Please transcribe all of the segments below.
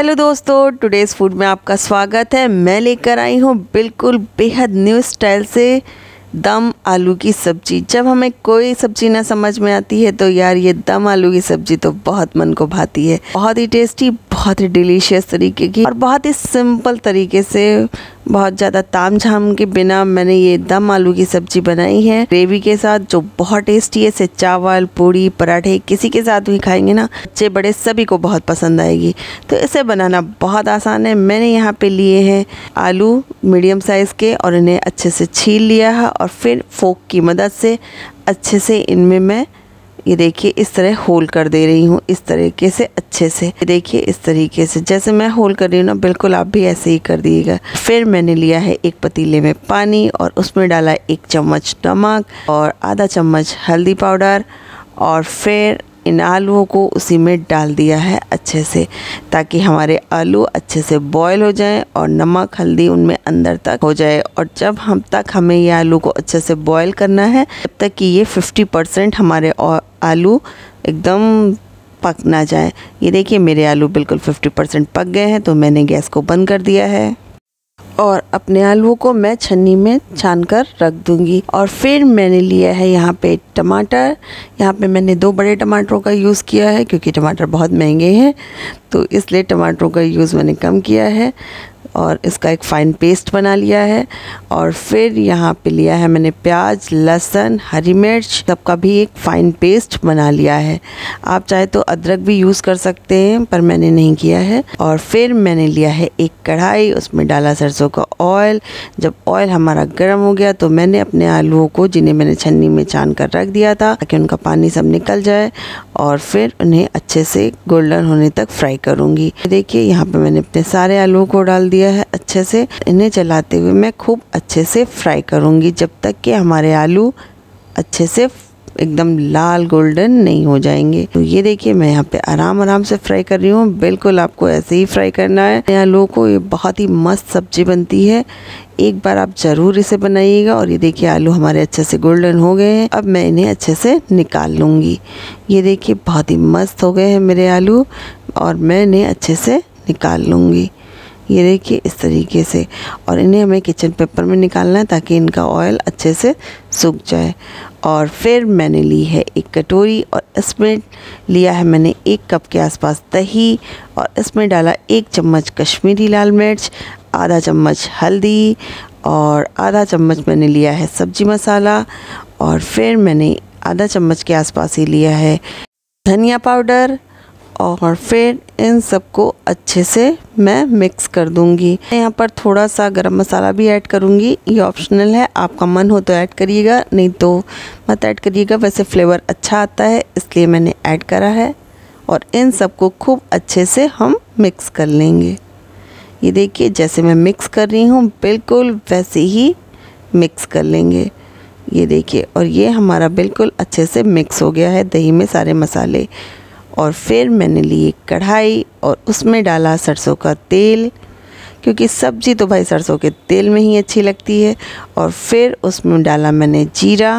Hello दोस्तों, today's food में आपका स्वागत है। मैं लेकर आई हूँ बिल्कुल बेहद न्यू स्टाइल से दम आलू की सब्ज़ी। जब हमें कोई सब्ज़ी ना समझ में आती है तो यार ये दम आलू की सब्ज़ी तो बहुत मन को भाती है। बहुत ही टेस्टी, बहुत ही डिलीशियस तरीके की और बहुत ही सिंपल तरीके से, बहुत ज़्यादा ताम झाम के बिना मैंने ये दम आलू की सब्ज़ी बनाई है ग्रेवी के साथ, जो बहुत टेस्टी है। इसे चावल, पूड़ी, पराठे किसी के साथ भी खाएंगे ना, बच्चे बड़े सभी को बहुत पसंद आएगी। तो इसे बनाना बहुत आसान है। मैंने यहाँ पे लिए हैं आलू मीडियम साइज़ के और इन्हें अच्छे से छील लिया है और फिर फोक की मदद से अच्छे से इनमें मैं ये देखिए इस तरह होल कर दे रही हूँ। इस तरीके से अच्छे से ये देखिए, इस तरीके से जैसे मैं होल कर रही हूँ ना, बिल्कुल आप भी ऐसे ही कर दीजिएगा। फिर मैंने लिया है एक पतीले में पानी और उसमें डाला 1 चम्मच नमक और आधा चम्मच हल्दी पाउडर और फिर इन आलूओं को उसी में डाल दिया है अच्छे से, ताकि हमारे आलू अच्छे से बॉयल हो जाएं और नमक हल्दी उनमें अंदर तक हो जाए। और जब हमें ये आलू को अच्छे से बॉयल करना है, जब तक कि ये 50% हमारे आलू एकदम पक ना जाए। ये देखिए मेरे आलू बिल्कुल 50% पक गए हैं, तो मैंने गैस को बंद कर दिया है और अपने आलूओं को मैं छन्नी में छान कर रख दूंगी। और फिर मैंने लिया है यहाँ पे टमाटर। यहाँ पे मैंने 2 बड़े टमाटरों का यूज़ किया है, क्योंकि टमाटर बहुत महंगे हैं, तो इसलिए टमाटरों का यूज़ मैंने कम किया है और इसका एक फ़ाइन पेस्ट बना लिया है। और फिर यहाँ पे लिया है मैंने प्याज, लहसुन, हरी मिर्च, सबका भी एक फ़ाइन पेस्ट बना लिया है। आप चाहे तो अदरक भी यूज़ कर सकते हैं, पर मैंने नहीं किया है। और फिर मैंने लिया है एक कढ़ाई, उसमें डाला सरसों का ऑयल। जब ऑयल हमारा गर्म हो गया तो मैंने अपने आलूओं को, जिन्हें मैंने छन्नी में छान कर रख दिया था ताकि उनका पानी सब निकल जाए, और फिर उन्हें अच्छे से गोल्डन होने तक फ्राई करूँगी। देखिए यहाँ पर मैंने अपने सारे आलूओं को डाल दिया है अच्छे से। इन्हें चलाते हुए मैं खूब अच्छे से फ्राई करूंगी जब तक कि हमारे आलू अच्छे से एकदम लाल गोल्डन नहीं हो जाएंगे। तो ये देखिए मैं यहाँ पे आराम से फ्राई कर रही हूँ। बिल्कुल आपको ऐसे ही फ्राई करना है आलू को। ये बहुत ही मस्त सब्जी बनती है, एक बार आप ज़रूर इसे बनाइएगा। और ये देखिए आलू हमारे अच्छे से गोल्डन हो गए हैं। अब मैं इन्हें अच्छे से निकाल लूँगी। ये देखिए बहुत ही मस्त हो गए हैं मेरे आलू और मैं इन्हें अच्छे से निकाल लूँगी। ये देखिए इस तरीके से, और इन्हें हमें किचन पेपर में निकालना है ताकि इनका ऑयल अच्छे से सूख जाए। और फिर मैंने ली है एक कटोरी और इसमें लिया है मैंने 1 कप के आसपास दही और इसमें डाला 1 चम्मच कश्मीरी लाल मिर्च, आधा चम्मच हल्दी और आधा चम्मच मैंने लिया है सब्जी मसाला, और फिर मैंने आधा चम्मच के आसपास ही लिया है धनिया पाउडर। और फिर इन सबको अच्छे से मैं मिक्स कर दूंगी। यहाँ पर थोड़ा सा गरम मसाला भी ऐड करूंगी, ये ऑप्शनल है, आपका मन हो तो ऐड करिएगा, नहीं तो मत ऐड करिएगा। वैसे फ्लेवर अच्छा आता है इसलिए मैंने ऐड करा है। और इन सबको खूब अच्छे से हम मिक्स कर लेंगे। ये देखिए जैसे मैं मिक्स कर रही हूँ बिल्कुल वैसे ही मिक्स कर लेंगे। ये देखिए, और ये हमारा बिल्कुल अच्छे से मिक्स हो गया है दही में सारे मसाले। और फिर मैंने ली एक कढ़ाई और उसमें डाला सरसों का तेल, क्योंकि सब्ज़ी तो भाई सरसों के तेल में ही अच्छी लगती है। और फिर उसमें डाला मैंने जीरा।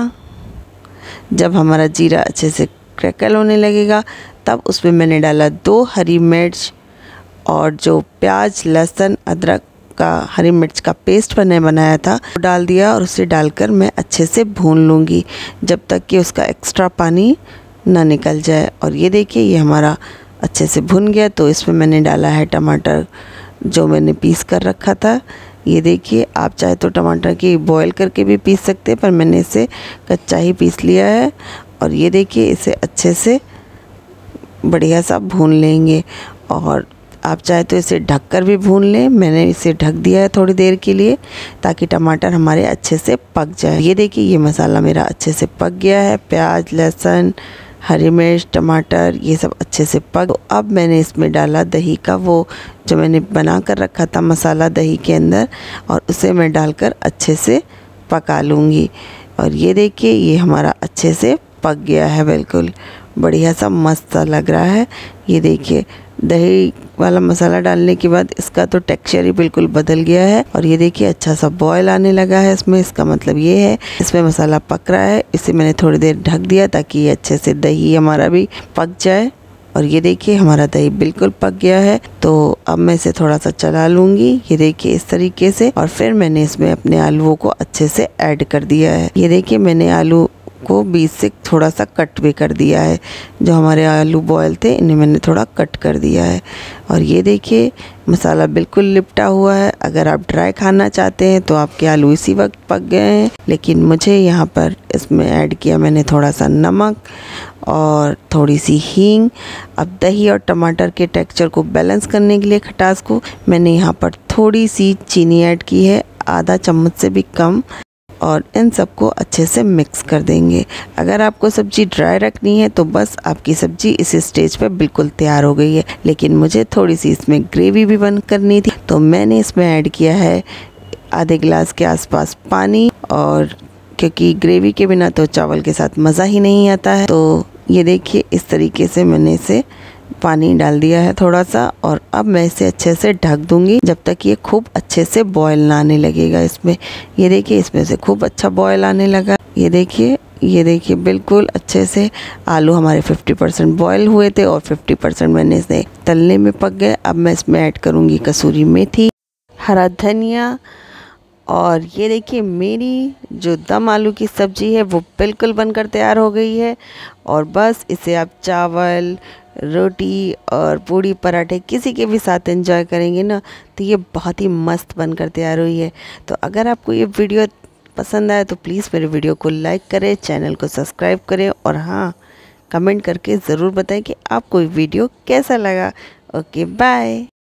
जब हमारा जीरा अच्छे से क्रैकल होने लगेगा तब उसमें मैंने डाला 2 हरी मिर्च और जो प्याज, लहसुन, अदरक का, हरी मिर्च का पेस्ट बनाया था वो डाल दिया। और उसे डालकर मैं अच्छे से भून लूँगी जब तक कि उसका एक्स्ट्रा पानी ना निकल जाए। और ये देखिए ये हमारा अच्छे से भुन गया। तो इसमें मैंने डाला है टमाटर जो मैंने पीस कर रखा था। ये देखिए आप चाहे तो टमाटर की बॉयल करके भी पीस सकते हैं, पर मैंने इसे कच्चा ही पीस लिया है। और ये देखिए इसे अच्छे से बढ़िया सा भून लेंगे। और आप चाहे तो इसे ढककर भी भून लें, मैंने इसे ढक दिया है थोड़ी देर के लिए ताकि टमाटर हमारे अच्छे से पक जाए। ये देखिए ये मसाला मेरा अच्छे से पक गया है। प्याज, लहसुन, हरी मिर्च, टमाटर ये सब अच्छे से पक। तो अब मैंने इसमें डाला दही का, वो जो मैंने बना कर रखा था मसाला दही के अंदर, और उसे मैं डालकर अच्छे से पका लूँगी। और ये देखिए ये हमारा अच्छे से पक गया है, बिल्कुल बढ़िया सा मस्त सा लग रहा है। ये देखिए दही वाला मसाला डालने के बाद इसका तो टेक्सचर ही बिल्कुल बदल गया है। और ये देखिए अच्छा सा बॉयल आने लगा है इसमें। इसका मतलब ये है इसमें मसाला पक रहा है। इसे मैंने थोड़ी देर ढक दिया ताकि ये अच्छे से दही हमारा भी पक जाए। और ये देखिए हमारा दही बिल्कुल पक गया है। तो अब मैं इसे थोड़ा सा चला लूँगी, ये देखिए इस तरीके से। और फिर मैंने इसमें अपने आलूओं को अच्छे से ऐड कर दिया है। ये देखिए मैंने आलू को बीच से थोड़ा सा कट भी कर दिया है। जो हमारे आलू बॉयल थे इन्हें मैंने थोड़ा कट कर दिया है। और ये देखिए मसाला बिल्कुल लिपटा हुआ है। अगर आप ड्राई खाना चाहते हैं तो आपके आलू इसी वक्त पक गए हैं, लेकिन मुझे यहाँ पर इसमें ऐड किया मैंने थोड़ा सा नमक और थोड़ी सी हींग। अब दही और टमाटर के टेक्सचर को बैलेंस करने के लिए, खटास को, मैंने यहाँ पर थोड़ी सी चीनी ऐड की है, आधा चम्मच से भी कम। और इन सबको अच्छे से मिक्स कर देंगे। अगर आपको सब्ज़ी ड्राई रखनी है तो बस आपकी सब्ज़ी इस स्टेज पे बिल्कुल तैयार हो गई है, लेकिन मुझे थोड़ी सी इसमें ग्रेवी भी बंद करनी थी, तो मैंने इसमें ऐड किया है आधे गिलास के आसपास पानी। और क्योंकि ग्रेवी के बिना तो चावल के साथ मज़ा ही नहीं आता है, तो ये देखिए इस तरीके से मैंने इसे पानी डाल दिया है थोड़ा सा। और अब मैं इसे अच्छे से ढक दूंगी जब तक ये खूब अच्छे से बॉयल ना आने लगेगा इसमें। ये देखिए इसमें से खूब अच्छा बॉयल आने लगा। ये देखिए बिल्कुल अच्छे से आलू हमारे 50% बॉयल हुए थे और 50% मैंने इसे तलने में पक गए। अब मैं इसमें ऐड करूँगी कसूरी मेथी, हरा धनिया। और ये देखिए मेरी जो दम आलू की सब्ज़ी है वो बिल्कुल बनकर तैयार हो गई है। और बस इसे आप चावल, रोटी और पूड़ी पराठे किसी के भी साथ एंजॉय करेंगे ना, तो ये बहुत ही मस्त बनकर तैयार हुई है। तो अगर आपको ये वीडियो पसंद आए तो प्लीज़ मेरे वीडियो को लाइक करें, चैनल को सब्सक्राइब करें और हाँ, कमेंट करके ज़रूर बताएं कि आपको ये वीडियो कैसा लगा। Okay bye.